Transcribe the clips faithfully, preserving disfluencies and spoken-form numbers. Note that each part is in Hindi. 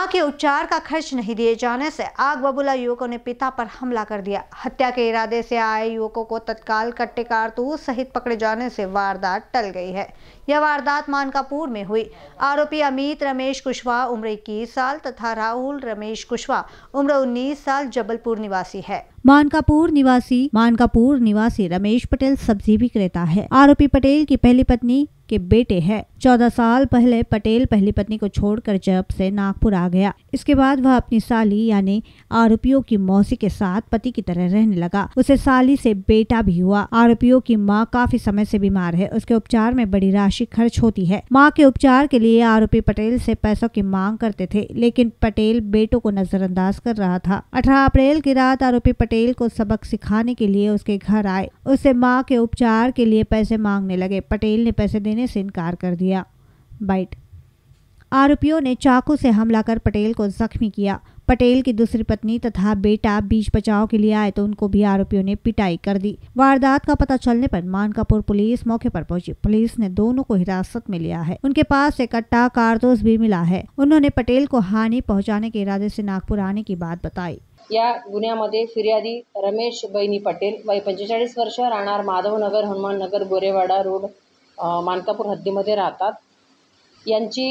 मां के उपचार का खर्च नहीं दिए जाने से आग बबूला युवकों ने पिता पर हमला कर दिया। हत्या के इरादे से आए युवकों को तत्काल कट्टे कारतूस सहित पकड़े जाने से वारदात टल गई है। यह वारदात मानकापुर में हुई। आरोपी अमित रमेश कुशवाहा उम्र इक्कीस साल तथा राहुल रमेश कुशवाहा उम्र उन्नीस साल जबलपुर निवासी है। मानकापुर निवासी मानकापुर निवासी रमेश पटेल सब्जी विक्रेता है। आरोपी पटेल की पहली पत्नी के बेटे हैं। चौदह साल पहले पटेल पहली पत्नी को छोड़कर जब से नागपुर आ गया, इसके बाद वह अपनी साली यानी आरोपियों की मौसी के साथ पति की तरह रहने लगा। उसे साली से बेटा भी हुआ। आरोपियों की मां काफी समय से बीमार है। उसके उपचार में बड़ी राशि खर्च होती है। मां के उपचार के लिए आरोपी पटेल से पैसों की मांग करते थे, लेकिन पटेल बेटों को नजरअंदाज कर रहा था। अठारह अप्रैल की रात आरोपी पटेल को सबक सिखाने के लिए उसके घर आए। उससे मां के उपचार के लिए पैसे मांगने लगे। पटेल ने पैसे देने से इनकार कर दिया। बाइट। आरोपियों ने चाकू से हमला कर पटेल को जख्मी किया। पटेल की दूसरी पत्नी तथा बेटा बीच बचाव के लिए आए तो उनको भी आरोपियों ने पिटाई कर दी। वारदात का पता चलने पर मानकापुर पुलिस मौके पर पहुंची। पुलिस ने दोनों को हिरासत में लिया है। उनके पास से कट्टा कारतूस भी मिला है। उन्होंने पटेल को हानि पहुंचाने के इरादे से नागपुर आने की बात बताई। या गुन्ह्यामध्ये फिर्यादी रमेश बहिनी पटेल वय पंचेचाळीस वर्ष, राहणार माधवनगर, हनुमाननगर, गोरेवाडा रोड, मानकापूर हद्दीमध्ये राहतात। यांची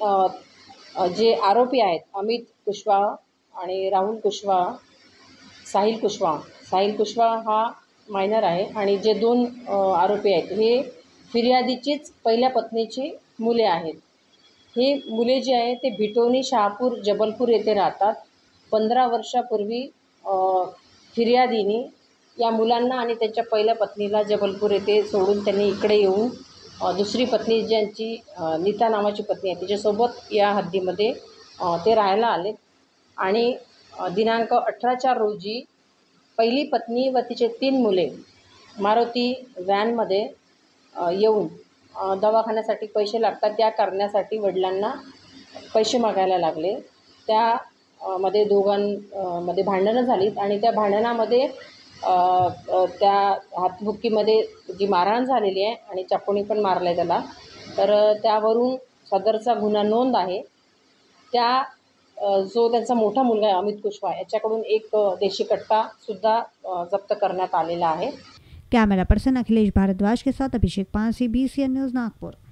जे आरोपी आहेत अमित कुशवाहा आणि राहुल कुशवाहा, साहिल कुशवाहा साहिल कुशवाहा हा मायनर आहे आणि जे दोन आरोपी आहेत हे फिर्यादीचीच पहिल्या पत्नीची मुले आहेत। हे मुले जे आहे ते भिटोनी, शहापूर, जबलपूर येथे राहतात। पंधरा वर्षापूर्वी फिर्यादीने या मुलांना आणि त्यांच्या पहिल्या पत्नीला जबलपूर येथे सोडून त्यांनी इकडे येऊन दुसरी पत्नी ज्यांची नीता नावाची पत्नी आहे तिच्यासोबत या हद्दीमध्ये ते राहायला आले आणि दिनांक अठरा चार रोजी पहिली पत्नी व तिचे तीन मुले मारुती व्हॅनमध्ये येऊन दवाखान्यासाठी पैसे लागतात त्या करण्यासाठी वडिलांना पैसे मागायला लागले। त्या मध्ये दोघांमध्ये भांडणं झालीत आणि त्या भांडणामध्ये त्या हातबुक्कीमध्ये जी मारहाण झालेली आहे आणि चाकूने पण मारले त्याला, तर त्यावरून सदरचा गुन्हा नोंद आहे। त्या जो त्यांचा मोठा मुलगा आहे अमित कुशवाहा याच्याकडून एक देशी कट्टा सुद्धा जप्त करण्यात आलेला आहे। कैमरा पर्सन अखिलेश भारद्वाज के साथ Abhishek Pansi, B C N news Nagpur.